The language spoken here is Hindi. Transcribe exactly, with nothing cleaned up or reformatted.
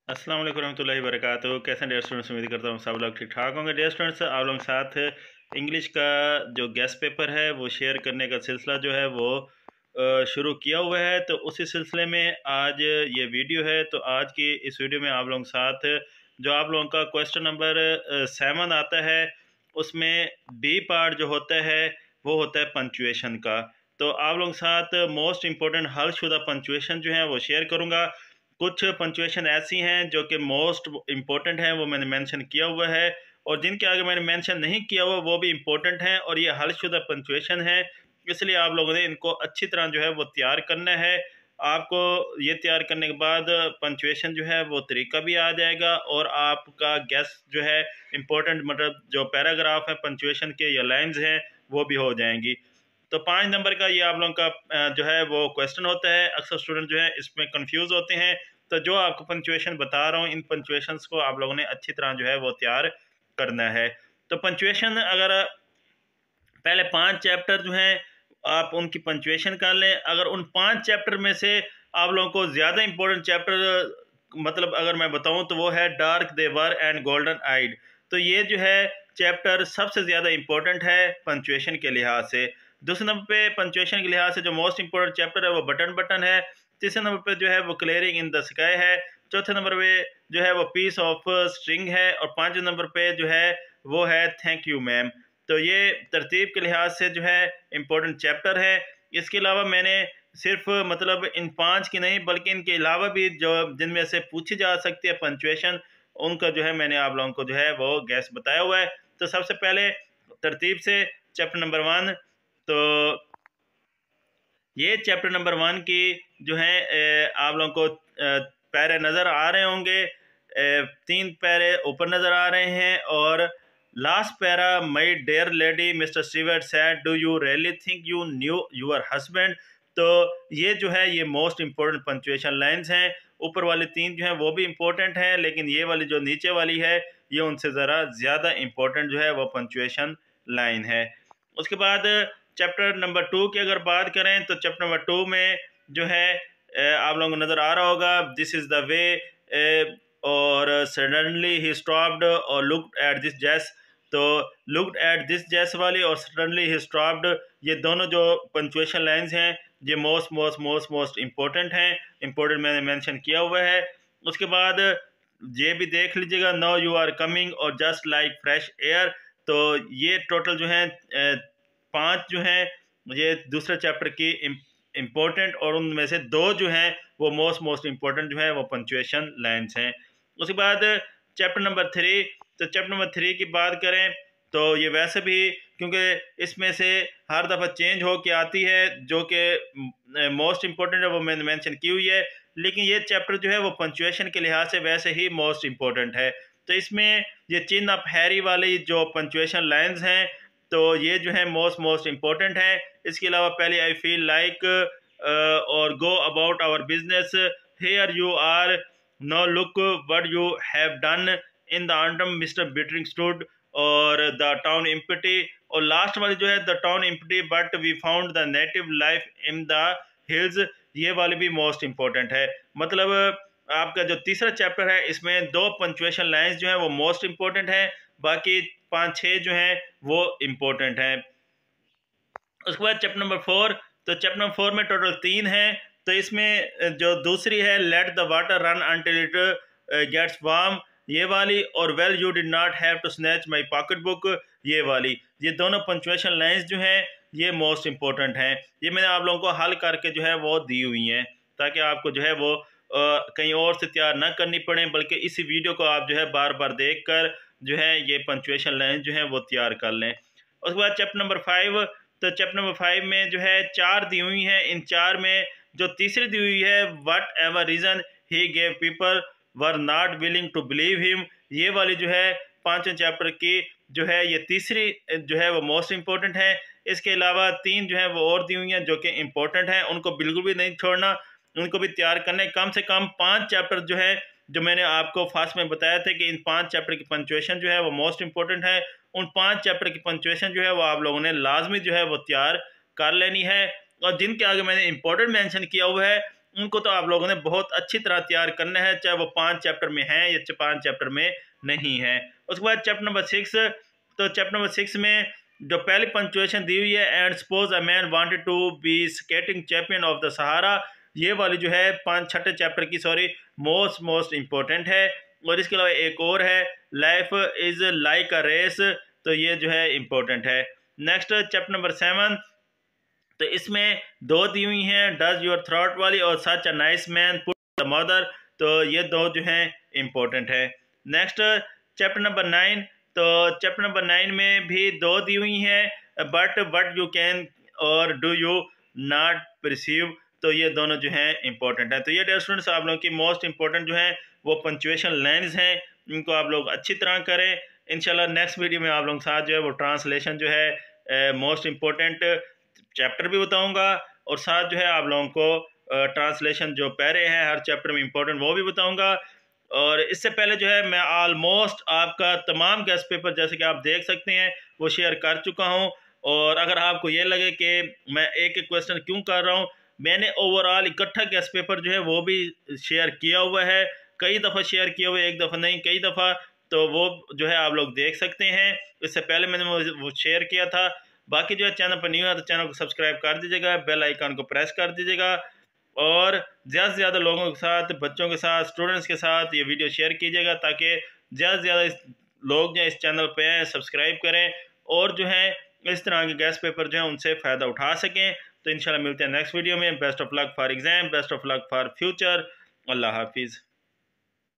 अस्सलाम वालेकुम रहमतुल्लाहि व बरकातुहू। कैसे हैं डियर स्टूडेंट्स? उम्मीद करता हूँ सब लोग ठीक ठाक होंगे। डियर स्टूडेंट्स, आप लोगों के साथ इंग्लिश का जो गेस्ट पेपर है वो शेयर करने का सिलसिला जो है वो अ, शुरू किया हुआ है। तो उसी सिलसिले में आज ये वीडियो है। तो आज की इस वीडियो में आप लोगों के साथ जो आप लोगों का क्वेश्चन नंबर सेवन आता है, उसमें बी पार्ट जो होता है वो होता है पंचुएशन का। तो आप लोगों के साथ मोस्ट इम्पोर्टेंट हलशुदा पंचुएशन जो है वो शेयर करूँगा। कुछ पंचुएशन ऐसी हैं जो कि मोस्ट इम्पोर्टेंट हैं, वो मैंने मेंशन किया हुआ है, और जिनके आगे मैंने मेंशन नहीं किया हुआ वो भी इम्पोर्टेंट हैं, और ये हलशुदा पंचुएशन है। इसलिए आप लोगों ने इनको अच्छी तरह जो है वो तैयार करना है। आपको ये तैयार करने के बाद पंचुएशन जो है वो तरीका भी आ जाएगा, और आपका गेस जो है इम्पोर्टेंट मतलब जो पैराग्राफ है पंचुएशन के या लाइन्स हैं वो भी हो जाएंगी। तो पाँच नंबर का ये आप लोगों का जो है वो क्वेश्चन होता है। अक्सर स्टूडेंट जो है इसमें कंफ्यूज होते हैं। तो जो आपको पंचुएशन बता रहा हूँ, इन पंचुएशंस को आप लोगों ने अच्छी तरह जो है वो तैयार करना है। तो पंचुएशन अगर पहले पांच चैप्टर जो हैं आप उनकी पंचुएशन कर लें। अगर उन पांच चैप्टर में से आप लोगों को ज़्यादा इंपॉर्टेंट चैप्टर मतलब अगर मैं बताऊं तो वो है dark they were and golden eyed. तो ये जो है चैप्टर सबसे ज़्यादा इंपॉर्टेंट है पंचुएशन के लिहाज से। दूसरे नंबर पे पंचुएशन के लिहाज से जो मोस्ट इंपॉर्टेंट चैप्टर है वो बटन बटन है। तीसरे नंबर पे जो है वो क्लियरिंग इन द स्काई है। चौथे नंबर पे जो है वो पीस ऑफ स्ट्रिंग है। और पांचवें नंबर पे जो है वो है थैंक यू मैम। तो ये तरतीब के लिहाज से जो है इम्पोर्टेंट चैप्टर है। इसके अलावा मैंने सिर्फ मतलब इन पांच की नहीं बल्कि इनके अलावा भी जो जिनमें से पूछी जा सकती है पंचुएशन, उनका जो है मैंने आप लोगों को जो है वो गैस बताया हुआ है। तो सबसे पहले तरतीब से चैप्टर नंबर वन। तो ये चैप्टर नंबर वन की जो है आप लोगों को पैरे नज़र आ रहे होंगे। तीन पैरे ऊपर नज़र आ रहे हैं, और last para my dear lady mister Stewart said do you really think you knew your husband. तो ये जो है ये मोस्ट इम्पोर्टेंट पंचुएशन लाइंस हैं। ऊपर वाली तीन जो हैं वो भी इम्पोर्टेंट हैं, लेकिन ये वाली जो नीचे वाली है ये उनसे ज़रा ज़्यादा इम्पोर्टेंट जो है वो पंचुएशन लाइन है। उसके बाद चैप्टर नंबर टू की अगर बात करें तो चैप्टर नंबर टू में जो है आप लोगों को नज़र आ रहा होगा दिस इज़ द वे, और सडनली ही स्टॉप्ड और लुक्ड एट दिस जैस। तो लुक्ड एट दिस जैस वाली और सडनली ही स्टॉप्ड, ये दोनों जो पंचुएशन लाइंस हैं ये most most most most important हैं। इम्पोर्टेंट मैंने मेंशन किया हुआ है। उसके बाद ये भी देख लीजिएगा नो यू आर कमिंग और जस्ट लाइक फ्रेश एयर। तो ये टोटल जो है पांच जो हैं ये दूसरे चैप्टर की इम्पोर्टेंट, और उनमें से दो जो हैं वो मोस्ट मोस्ट इम्पोर्टेंट जो है वो पंचुएशन लाइन्स हैं। उसके बाद चैप्टर नंबर थ्री। तो चैप्टर नंबर थ्री की बात करें तो ये वैसे भी क्योंकि इसमें से हर दफ़ा चेंज हो के आती है, जो कि मोस्ट इम्पोर्टेंट है वो मैंने मेंशन की हुई है, लेकिन ये चैप्टर जो है वो पंचुएशन के लिहाज से वैसे ही मोस्ट इम्पोर्टेंट है। तो इसमें ये चिन्ह ऑफ हैरी वाली जो पंचुएशन लाइन्स हैं तो ये जो है मोस्ट मोस्ट इम्पोर्टेंट है। इसके अलावा पहले आई फील लाइक और go about our business, here you are no look what you have done in the autumn mister Bittering stood, और द टाउन एम्प्टी। और लास्ट वाली जो है the town empty but we found the native life in the hills, ये वाली भी मोस्ट इम्पोर्टेंट है। मतलब आपका जो तीसरा चैप्टर है इसमें दो पंचुएशन लाइंस जो है वो मोस्ट इम्पोर्टेंट है, बाकी पाँच छः जो हैं वो इम्पोर्टेंट हैं। उसके बाद चैप्टर नंबर फोर। तो चैप्टर नंबर फोर में टोटल तीन हैं। तो इसमें जो दूसरी है let the water run until it gets warm, ये वाली, और well you did not have to snatch my pocket book, ये वाली। ये दोनों पंचुएशन लाइंस जो हैं ये मोस्ट इम्पोर्टेंट हैं। ये मैंने आप लोगों को हल करके जो है वो दी हुई हैं, ताकि आपको जो है वो आ, कहीं और से तैयार ना करनी पड़े, बल्कि इसी वीडियो को आप जो है बार बार देख कर जो है ये पंचुएशन लाइन जो है वो तैयार कर लें। उसके बाद चैप्टर नंबर फाइव। तो चैप्टर नंबर फाइव में जो है चार दी हुई हैं। इन चार में जो तीसरी दी हुई है whatever reason he gave people were not willing to believe him, ये वाली जो है पाँचवें चैप्टर की जो है ये तीसरी जो है वो मोस्ट इम्पोर्टेंट है। इसके अलावा तीन जो है वो और दी हुई हैं जो कि इम्पोर्टेंट हैं, उनको बिल्कुल भी नहीं छोड़ना, उनको भी तैयार करने। कम से कम पाँच चैप्टर जो है जो मैंने आपको फास्ट में बताया था कि इन पांच चैप्टर की पंचुएशन जो है वो मोस्ट इंपॉर्टेंट है, उन पांच चैप्टर की पंचुएशन जो है वो आप लोगों ने लाजमी जो है वो तैयार कर लेनी है। और जिनके आगे मैंने इंपॉर्टेंट मेंशन किया हुआ है उनको तो आप लोगों ने बहुत अच्छी तरह तैयार करना है, चाहे वो पाँच चैप्टर में हैं या पाँच चैप्टर में नहीं है। उसके बाद चैप्टर नंबर सिक्स, तो चैप्टर नंबर सिक्स में जो पहली पंक्चुएशन दी हुई है, and suppose a man wanted to be skating champion of the Sahara, ये वाली जो है पाँच छठे चैप्टर की सॉरी मोस्ट मोस्ट इम्पोर्टेंट है। और इसके अलावा एक और है, life is like a race, तो ये जो है इम्पोर्टेंट है। नेक्स्ट चैप्टर नंबर सेवन, तो इसमें दो दी हुई हैं, डज योर थ्रॉट वाली और such a nice man put the mother, तो ये दो जो हैं इम्पोर्टेंट है। नेक्स्ट चैप्टर नंबर नाइन, तो चैप्टर नंबर नाइन में भी दो दी हुई हैं, बट वट यू कैन और डू यू नॉट परसीव, तो ये दोनों जो हैं इम्पोर्टेंट है। तो ये डियर स्टूडेंट्स आप लोगों की मोस्ट इम्पोर्टेंट जो है वो पंक्चुएशन लाइन्स हैं, इनको आप लोग अच्छी तरह करें। इंशाल्लाह नेक्स्ट वीडियो में आप लोगों के साथ जो है वो ट्रांसलेशन जो है मोस्ट इम्पोर्टेंट चैप्टर भी बताऊंगा, और साथ जो है आप लोगों को ट्रांसलेशन जो पैरे हैं हर चैप्टर में इम्पोर्टेंट वो भी बताऊंगा। और इससे पहले जो है मैं ऑलमोस्ट आपका तमाम गेस्ट पेपर जैसे कि आप देख सकते हैं वो शेयर कर चुका हूं। और अगर आपको ये लगे कि मैं एक एक क्वेश्चन क्यों कर रहा हूं, मैंने ओवरऑल इकट्ठा गेस्ट पेपर जो है वो भी शेयर किया हुआ है, कई दफ़ा शेयर किया हुआ है, एक दफ़ा नहीं कई दफ़ा, तो वो जो है आप लोग देख सकते हैं। इससे पहले मैंने वो शेयर किया था। बाकी जो है चैनल पर न्यू है तो चैनल को सब्सक्राइब कर दीजिएगा, बेल आइकन को प्रेस कर दीजिएगा, और ज़्यादा से ज़्यादा लोगों के साथ, बच्चों के साथ, स्टूडेंट्स के साथ ये वीडियो शेयर कीजिएगा ताकि ज़्यादा से ज़्यादा लोग जो है इस चैनल पे हैं सब्सक्राइब करें और जो है इस तरह के गेस्ट पेपर जो है उनसे फ़ायदा उठा सकें। तो इंशाल्लाह मिलते हैं नेक्स्ट वीडियो में। Best of luck for exam, best of luck for future. अल्लाह हाफिज़।